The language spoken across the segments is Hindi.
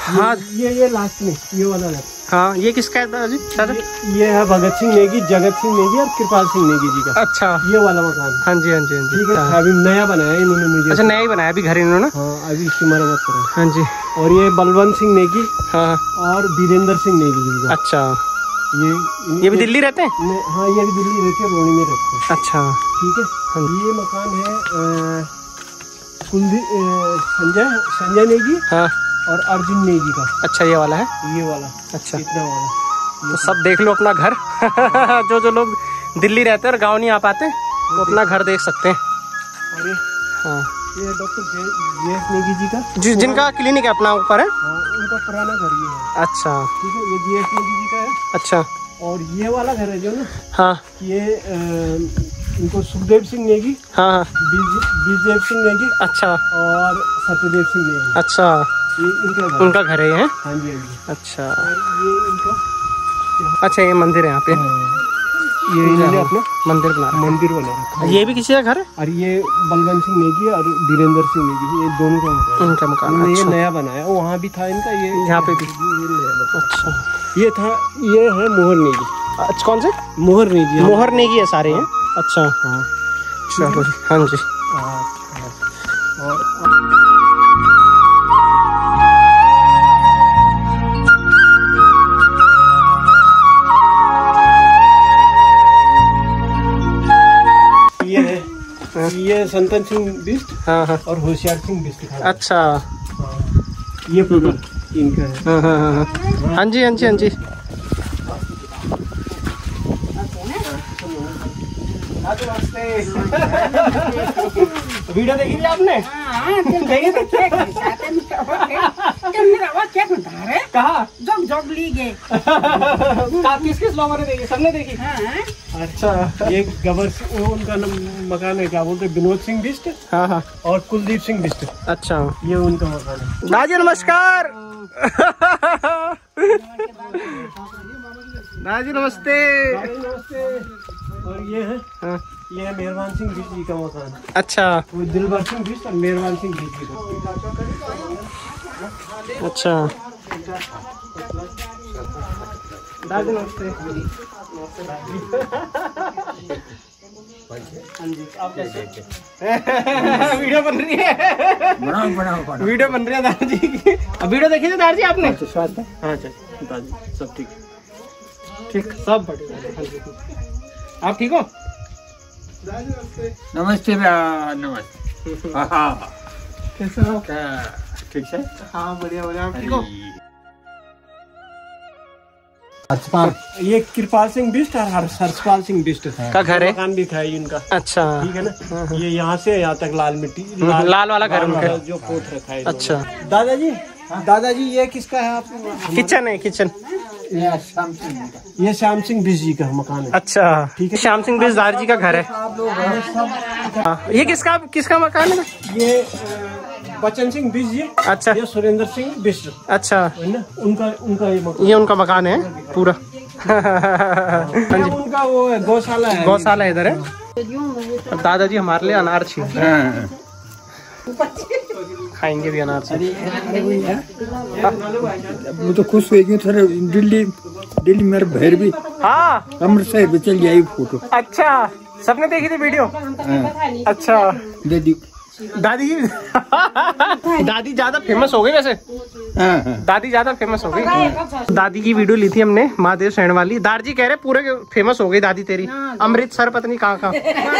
हाँ ये लास्ट में ये वाला है। हाँ ये किसका है दादाजी? ये है भगत सिंह नेगी, जगत सिंह नेगी और कृपाल सिंह नेगी जी का। अच्छा ये वाला मकान। हाँ जी हाँ जी हाँ जी। ठीक है, अभी नया बनाया इन्होंने मुझे। अच्छा नया ही बनाया अभी घर इन्होंने? हाँ अभी इसकी मरम्मत करा। हाँ जी। और ये बलवंत सिंह नेगी हाँ और वीरेंद्र सिंह नेगी जी का। अच्छा ये भी दिल्ली रहते हैं? हाँ ये भी दिल्ली रहते हैं, रोहिणी में रहते हैं। अच्छा ठीक है। ये मकान है कुलदीप संजय नेगी हाँ और अर्जुन नेगी का। अच्छा ये वाला है? ये वाला। अच्छा इतना वाला। तो सब देख लो अपना घर। जो लोग दिल्ली रहते हैं और गाँव नहीं आ पाते वो अपना घर देख सकते हैं। अरे हाँ ये डॉक्टर JS नेगी जी का, जिनका क्लिनिक है अपना ऊपर है। हाँ उनका पुराना घर ये है। अच्छा ठीक है, ये JS नेगी जी का है। अच्छा और ये वाला घर है जो ना, हाँ ये इनको सुखदेव सिंह नेगी, हाँ हाँ बीजेव सिंह नेगी अच्छा और सत्यदेव सिंह नेगी। अच्छा ये उनका घर है ये? हाँ जी हाँ जी। अच्छा और ये इनका, अच्छा ये मंदिर है यहाँ पे? ये इन्होंने अपना मंदिर बना रखा है। ये भी किसी का घर है? और ये बलवंत सिंह नेगी और वीरेंद्र सिंह नेगी, ये दोनों का मकान। उनका मकान। ये अच्छा। नया बनाया, वहाँ भी था इनका, ये यहाँ पे भी। ये नया। अच्छा ये था, ये है मोहर नेगी। अच्छा कौन से? मोहर नेगी। मोहर नेगी है सारे हैं? अच्छा हाँ चलो हाँ जी। और ये संतन सिंह बिष्ट हाँ और होशियार सिंह बिष्ट था। अच्छा ये पूरा इनका है। हाँ जी हाँ जी हाँ जी। वीडियो देखी थी आपने? कहा किस किस लोगों ने देखी? सबने देखी? अच्छा ये गबर उनका मकान है, क्या बोलते, विनोद सिंह बिष्ट हाँ हाँ और कुलदीप सिंह बिष्ट। अच्छा ये उनका मकान है। दादी नमस्कार। दादी नमस्ते। नमस्ते। और ये है हाँ। ये है मेहरबान सिंह बिष्ट जी का मकान। अच्छा वो दिलबर सिंह बिष्ट और मेहरबान सिंह बिष्ट जी का। अच्छा दादी नमस्ते। हाँ जी, आप कैसे? वीडियो बन रही है। बनाओ वीडियो बन रही है दादाजी की। अब वीडियो देखी थी दादाजी आपने? हाँ चल दादी सब ठीक ठीक सब बढ़िया। आप ठीक हो? नमस्ते नमस्ते। हाँ कैसे हो? ठीक है। हाँ बढ़िया बढ़िया। आप ठीक हो? ये कृपाल सिंह बिष्ट और हर्षपाल सिंह बिष्ट था का घर है? मकान भी था इनका। अच्छा ठीक है ना। ये यहाँ से यहाँ तक लाल मिट्टी लाल वाला घर उनका जो पोत रखा है। अच्छा दादाजी ये किसका है? आप किचन है? किचन ये श्याम सिंह बिष्ट जी का मकान है। अच्छा ठीक है। श्याम सिंह बिष्ट दादाजी का घर है। ये किसका मकान है? ये बच्चन सिंह बिष्ट जी। अच्छा ये सुरेंद्र सिंह बिष्ट। अच्छा है ना, उनका ये उनका मकान है पूरा। हाँ जी। उनका वो गौशाला है। गौशाला इधर है। दादाजी हमारे लिए अनार छीन खाएंगे भी अनार से। वो तो खुश हो गई थोड़ा। दिल्ली मेरे भैर भी हाँ अमृतसर भी चल जाए फोटो। अच्छा सबने देखी थी वीडियो? अच्छा दादी दादी ज्यादा फेमस हो गई वैसे। दादी ज्यादा फेमस हो गई। दादी की वीडियो ली थी हमने महादेव सैन वाली। दादाजी कह रहे पूरे फेमस हो गई दादी तेरी। अमृतसर पत्नी कहाँ कहाँ।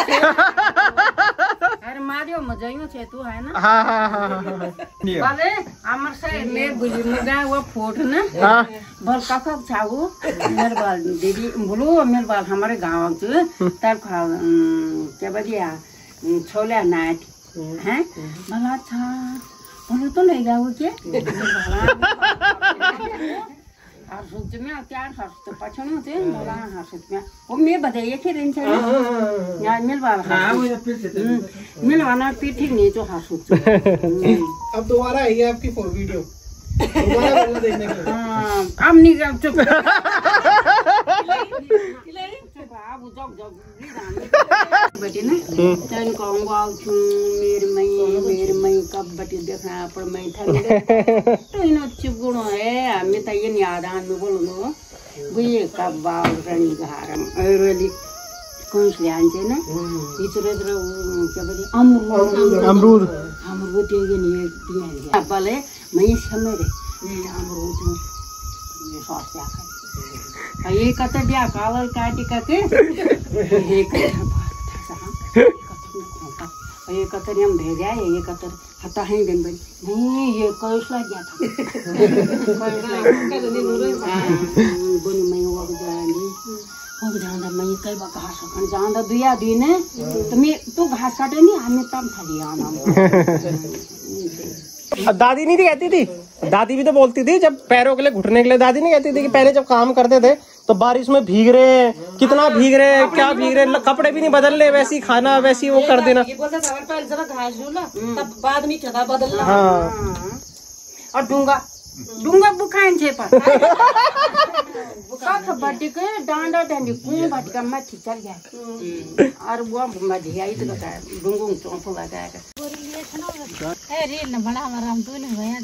अरे महादेव मजाइयो छे तू है ना। हाँ हाँ हाँ हाँ बाले अमृतसर में बुली मुगा वो फोट ना। हाँ बल कखक छागु मेरे बाल दीदी बोलो मेरे बाल हमारे गांव के तब खा क्या बढ़िया छोले नाट हैं भला अच्छा बोलो तो नहीं जाओ क्या हर्षुत में क्या हर्षुत पछन होते बोला हर्षुत में वो मैं बताइए कि रेंज है यार मिल वाला मिल वाला पीठी नहीं तो हर्षुत। अब दोबारा आई है आपकी वीडियो दोबारा देखने के। अब नहीं चुप बेटी ना तन कहूँगा मेरे मई कब बेटी देखना पर मैं था तो इन चुप गुण बावरणी घारम रोली कोइसले आन्छे न इचरे र के भन्छ अमरुद त्यो नि तिमीहरुले अपले मै समेरे अमरुद ये सस्या खाइ ये कता बिया कालर काटिका के ये कता हम भेजा ये कता हता है दिन बन नहीं ये कोइसला गया था बोनी मै वग जानी हो जाँदा मैं कई बार घाँस काट्न जाँदा दुया दिने तो घास काटे नहीं हमें तब थाली आना। दादी नहीं थी कहती थी, दादी भी तो बोलती थी जब पैरों के लिए घुटने के लिए, दादी नहीं कहती थी कि पहले जब काम करते थे तो बारिश में भीग रहे हैं, कितना भीग रहे हैं, क्या भीग रहे हैं, कपड़े भी नहीं बदल रहे, वैसी खाना वैसी वो कर देना। तब बाद में चला बदलना। हाँ और डुंगा बुखाइन छे पर का बड्डी के डांडा डांडी कुन बटका माथि चल गया और वो मधिया इत का डुंगुङ चोंपो लगाएका ए रील न बड़ा आराम तू नहीं भया।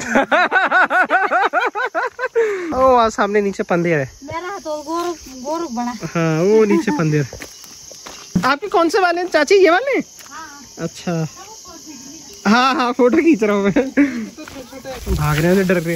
ओ वहाँ सामने नीचे पंदेर है मेरा तो गोरु बना। हाँ वो नीचे पंदेर। आपके कौन से वाले चाची, ये वाले? अच्छा हाँ फोटो खींच रहा हूँ मैं। भाग रहे हैं, डर रहे।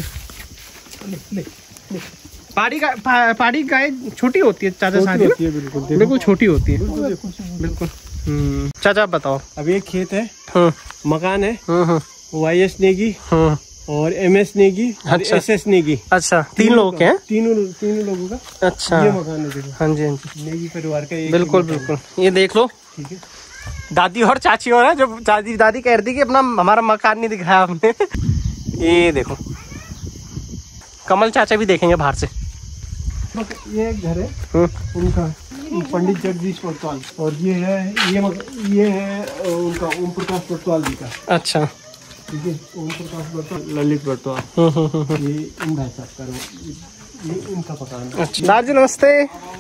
पहाड़ी गाय छोटी होती है चाचा, होती है बिल्कुल छोटी होती है बिल्कुल। चाचा आप बताओ। अब एक खेत है, मकान है, YS नेगी और MS नेगी और SS नेगी। अच्छा 3 लोग हैं? तीनों लोगों का। अच्छा ये मकान है देखो। हाँ जी नेगी परिवार का। बिल्कुल ये देख लो। ठीक है। दादी और चाची हो रहा है, जो दादी कह रही थी कि अपना हमारा मकान नहीं दिखाया आपने। ये देखो कमल चाचा भी देखेंगे बाहर से। ये एक घर है उनका, पंडित जगदीश बड़तवाल, और ये है उनका ओम प्रकाश बड़तवाल जी का। अच्छा ठीक है, ओम प्रकाश बड़तवाल, ललित बड़तवाल, ये इन भाई साहब का, ये इनका मकान है। अच्छा दादी नमस्ते।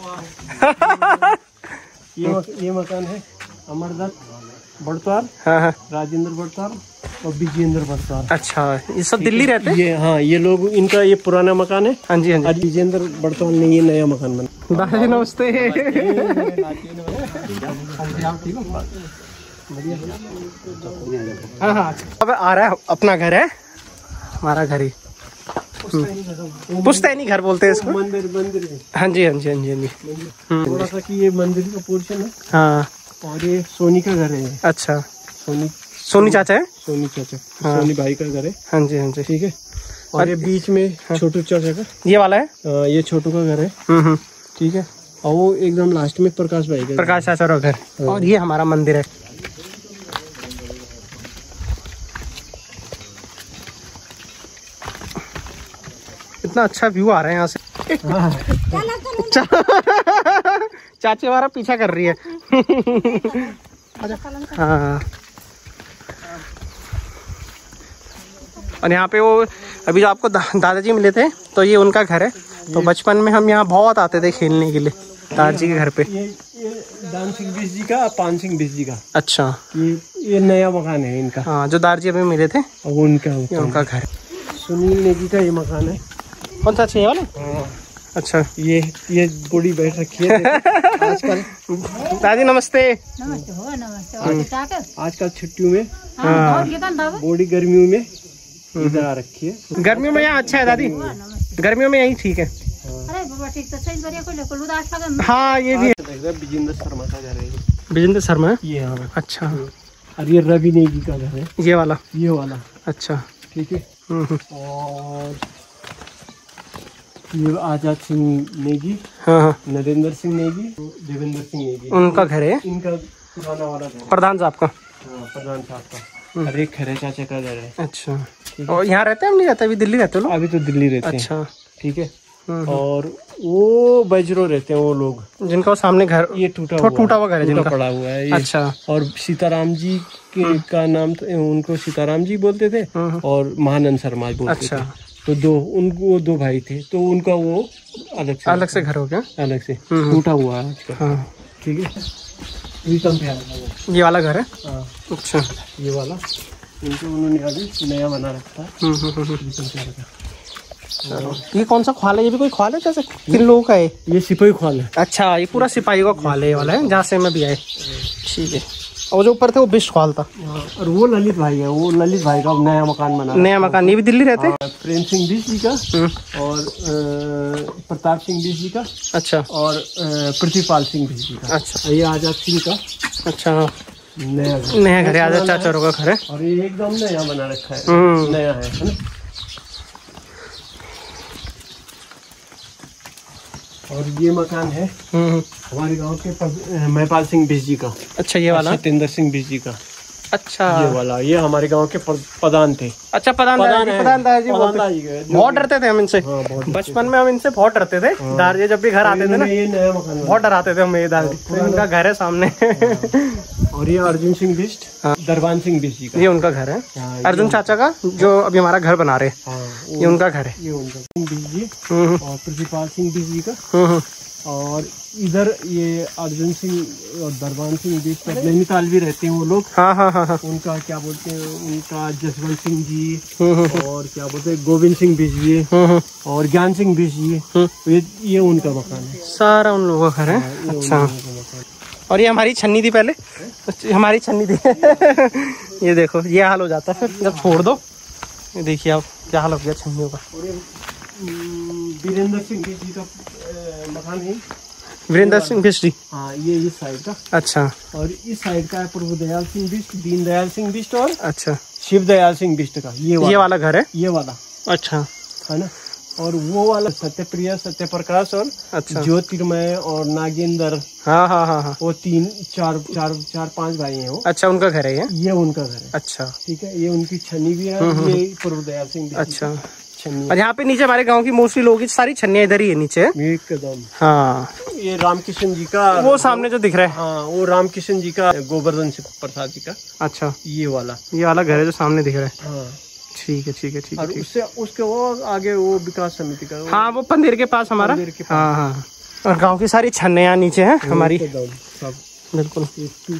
ये मकान है अमरदत्त बड़तवाल, हाँ राजेंद्र बड़तवाल और विजेंद्र बड़तवाल। अच्छा ये सब दिल्ली रहते हैं? ये लोग, इनका ये पुराना मकान है। हाँ जी आज विजेंद्र बड़तवाल ने ये नया मकान बना। दादी नमस्ते। हाँ अब आ रहा है, अपना घर है, हमारा घर ही पुश्तैनी घर बोलते हैं इसको। मंदिर। हाँ जी थोड़ा सा कि ये मंदिर का पोर्शन है। हाँ और ये सोनी का घर है। अच्छा सोनी चाचा है? सोनी चाचा, सोनी भाई का घर है। हाँ जी ठीक है। और ये बीच में छोटू चाचा का, ये वाला है, ये छोटू का घर है। ठीक है। और वो एकदम लास्ट में प्रकाश भाई का, प्रकाश चाचा का घर। और ये हमारा मंदिर है। इतना अच्छा व्यू आ रहा है यहाँ से। चाची हमारा पीछा कर रही है। हाँ और यहाँ पे वो अभी जो आपको दादाजी मिले थे, तो ये उनका घर है। तो बचपन में हम यहाँ बहुत आते थे खेलने के लिए दादाजी के घर पे। ये दान सिंह बिस जी का, पान सिंह बिस जी का। अच्छा ये नया मकान है इनका। हाँ जो दादाजी अभी मिले थे उनका घर। सुनील नेगी का ये मकान है। कौन सा चाहिए वाला? अच्छा ये बूढ़ी बैठ रखी है आजकल। दादी नमस्ते। आजकल छुट्टियों में, बूढ़ी गर्मियों में इधर आ रखी है। गर्मियों में यहाँ अच्छा है दादी, गर्मियों में यही ठीक है। हाँ ये भी है। विजेंद्र शर्मा का घर है। विजेंद्र शर्मा है ये? हाँ। अच्छा। और ये रवि नेगी का घर है। ये वाला? अच्छा ठीक है। और ये आजाद सिंह नेगी, नरेंद्र सिंह नेगी, देवेंद्र सिंह नेगी, उनका घर है। इनका पुराना वाला घर, प्रधान साहब का। प्रधान साहब का। और एक खरे चाचा का घर है। अच्छा। और यहाँ रहते हैं? नहीं रहते, अभी दिल्ली रहते हो? अभी तो दिल्ली रहते हैं। अच्छा ठीक है। और वो बजरो रहते हैं वो लोग, जिनका सामने घर, ये टूटा हुआ घर है, जिनका पड़ा हुआ है। अच्छा। और सीताराम जी का नाम, उनको सीताराम जी बोलते थे और महानंद शर्मा बोलते थे। तो दो भाई थे, तो उनका वो अलग से घर हो गया, अलग से टूटा हुआ है। ठीक है। ये वाला घर है। अच्छा। ये वाला उनको उन्होंने अभी नया बना रखा है। ये कौन सा ख्वाल है? ये भी कोई ख्वाल है जैसे? किन लोगों का है ये? सिपाही ख्वाल है। अच्छा, ये पूरा सिपाही का ख्वाल है वाला है, जहाँ से मैं भी आए। ठीक है। और जो ऊपर थे वो बिस्ट ख्वाल था। और वो ललित भाई है, वो ललित भाई का नया मकान बना। नया मकान, ये भी दिल्ली रहते हैं? प्रेम सिंह बिस्ट जी का और प्रताप सिंह बिस्ट जी का। अच्छा। और पृथ्वीपाल सिंह बिस्ट जी का। अच्छा। ये आजाद सिंह का। अच्छा, नया घर है, आजाद चाचा का घर है। और ये एकदम नया बना रखा है, नया है ना। और ये मकान है हमारे गांव के महिपाल सिंह बिस्ट जी का। अच्छा, ये वाला सत्येंद्र सिंह बिस्ट जी का। अच्छा, ये वाला, ये हमारे गांव के प्रधान थे। अच्छा, प्रधान दादाजी बहुत डरते थे हम इनसे। बचपन में हम इनसे बहुत डरते थे। दादाजी जब भी घर आते थे ना, ये नया मकान बहुत डराते थे हम। ये दादाजी, उनका घर है सामने। और ये अर्जुन सिंह बिस्ट, दरबान सिंह बिस्ट जी का, ये उनका घर है। अर्जुन चाचा का, जो अभी हमारा घर बना रहे हैं, ये उनका घर है। ये उनका सिंह बिस्ट जी और पृथ्वीपाल सिंह बिस्ट जी का। और इधर ये अर्जुन सिंह और दरबान सिंह बिस्ट नैनीताल भी रहते हैं वो लोग। हाँ। उनका क्या बोलते हैं, उनका जसवंत सिंह जी और क्या बोलते हैं गोविंद सिंह बिस्ट जी और ज्ञान सिंह बिस्ट जी, ये उनका मकान है। सारा उन लोगों का घर है। अच्छा। और ये हमारी छन्नी थी पहले, हमारी छन्नी थी। ये देखो, ये हाल हो जाता है फिर जब छोड़ दो। ये देखिए आप क्या हाल हो गया छन्नियों का। वीरेंद्र सिंह बिस्ट जी का मकान है। वीरेंद्र सिंह बिस्ट जी, हाँ, ये इस साइड का। अच्छा। और इस साइड का है प्रभुदयाल सिंह बिस्ट, दीनदयाल सिंह बिस्ट और अच्छा शिवदयाल सिंह बिस्ट का। ये वाला घर है, ये वाला। अच्छा, है ना। और वो वाला सत्यप्रिया, सत्यप्रकाश और अच्छा ज्योतिर्मय और नागेंद्र। हाँ। वो 4-5 भाई हैं वो। अच्छा, उनका घर है ये उनका घर है। अच्छा, ठीक है। ये उनकी छन्नी भी है। ये प्रभुदयाल सिंह। अच्छा, और यहाँ पे नीचे हमारे गांव की मोस्टली लोगों की सारी छन्नियाँ इधर ही है नीचे। एकदम। हाँ, ये रामकिशन जी का, वो सामने जो दिख रहा है, हाँ, वो रामकिशन जी का, गोवर्धन प्रसाद जी का। अच्छा, ये वाला घर है जो सामने दिख रहा है। हाँ, ठीक है। और उससे उसके वो आगे वो विकास समिति का। हाँ, वो पंदेर के पास हमारा। हाँ। और गांव की सारी छन्नियाँ नीचे हैं हमारी। बिल्कुल।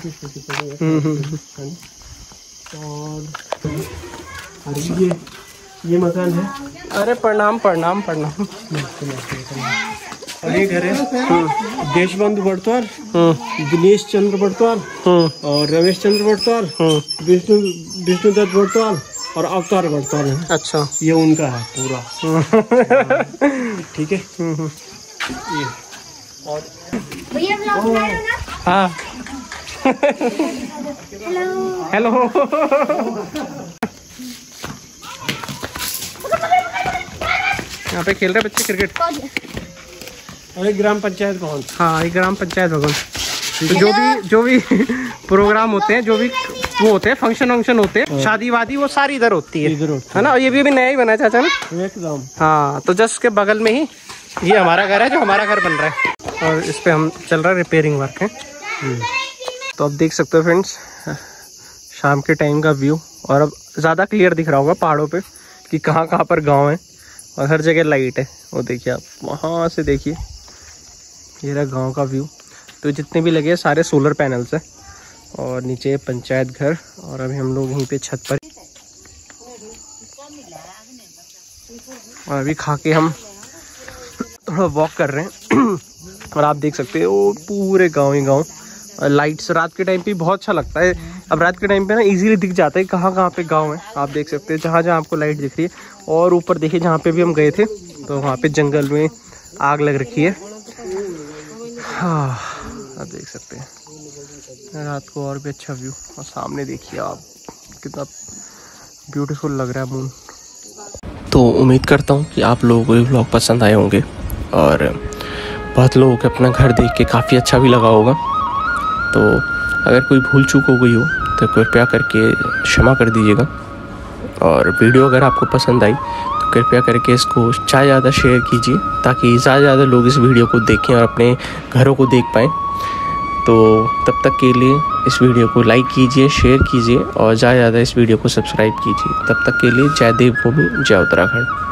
और ये मकान है। अरे प्रणाम। और ये घर है देशबंधु बड़तवाल, दिनेश चंद्र बड़तवाल और रमेश चंद्र बड़तवाल, विष्णुदत्त बड़तवाल और अवतार बड़तवाल है। अच्छा, ये उनका है पूरा। ठीक है। ये और हाँ। हेलो। यहाँ पे खेल रहे बच्चे क्रिकेट। और ग्राम पंचायत भवन। हाँ, ये ग्राम पंचायत भवन। तो जो भी प्रोग्राम होते हैं, जो भी वो होते हैं, फंक्शन होते हैं, शादी वादी, वो सारी इधर होती है ना। और ये भी अभी नया ही बना है चाचा ना, एकदम। हाँ, तो जस्ट के बगल में ही ये हमारा घर है, जो हमारा घर बन रहा है। और इस पे हम चल रहा है, रिपेयरिंग वर्क है। तो अब देख सकते हो फ्रेंड्स, शाम के टाइम का व्यू। और अब ज़्यादा क्लियर दिख रहा होगा पहाड़ों पे कि कहाँ पर गांव है। और हर जगह लाइट है। वो देखिए आप, वहाँ से देखिए, ये रहा गांव का व्यू। तो जितने भी लगे सारे सोलर पैनल्स हैं। और नीचे पंचायत घर। और अभी हम लोग यहीं पे छत पर, और अभी खा के हम थोड़ा वॉक कर रहे हैं। और आप देख सकते हो पूरे गाँव ही गाँव। लाइट्स रात के टाइम पे बहुत अच्छा लगता है। अब रात के टाइम पे ना इजीली दिख जाता है कहाँ पे गांव है। आप देख सकते हैं जहाँ आपको लाइट दिख रही है। और ऊपर देखिए, जहाँ पे भी हम गए थे तो वहाँ पे जंगल में आग लग रखी है। हाँ, आप देख सकते हैं रात को और भी अच्छा व्यू। और सामने देखिए आप, कितना ब्यूटीफुल लग रहा है मून। तो उम्मीद करता हूँ कि आप लोगों को ये व्लॉग पसंद आए होंगे। और बहुत लोगों को अपना घर देख के काफ़ी अच्छा भी लगा होगा। तो अगर कोई भूल चूक हो गई हो तो कृपया करके क्षमा कर दीजिएगा। और वीडियो अगर आपको पसंद आई तो कृपया करके इसको ज़्यादा शेयर कीजिए, ताकि ज़्यादा लोग इस वीडियो को देखें और अपने घरों को देख पाएँ। तो तब तक के लिए इस वीडियो को लाइक कीजिए, शेयर कीजिए और ज़्यादा इस वीडियो को सब्सक्राइब कीजिए। तब तक के लिए जय देवभूमि, जय उत्तराखंड।